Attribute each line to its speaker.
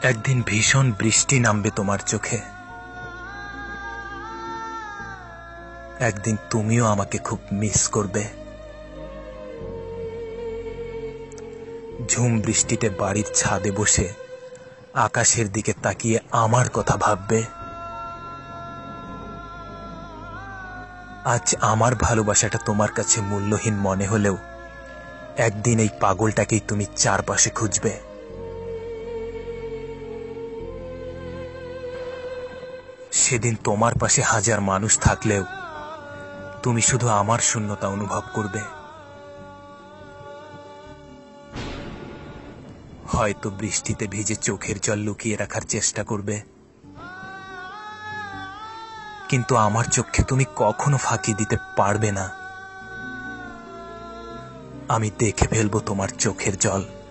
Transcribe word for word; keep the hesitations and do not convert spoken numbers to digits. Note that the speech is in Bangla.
Speaker 1: একদিন ভীষণ বৃষ্টি নামবে তোমার চোখে, একদিন তুমিও আমাকে খুব মিস করবে। ঝুম বৃষ্টিতে বাড়ির ছাদে বসে আকাশের দিকে তাকিয়ে আমার কথা ভাববে। আজ আমার ভালোবাসাটা তোমার কাছে মূল্যহীন মনে হলেও একদিন এই পাগলটাকেই তুমি চারপাশে খুঁজবে। সেদিন তোমার পাশে হাজার মানুষ থাকলেও তুমি শুধু আমার শূন্যতা অনুভব করবে। হয়তো বৃষ্টিতে ভিজে চোখের জল লুকিয়ে রাখার চেষ্টা করবে, কিন্তু আমার চোখে তুমি কখনো ফাঁকি দিতে পারবে না। আমি দেখে ফেলবো তোমার চোখের জল।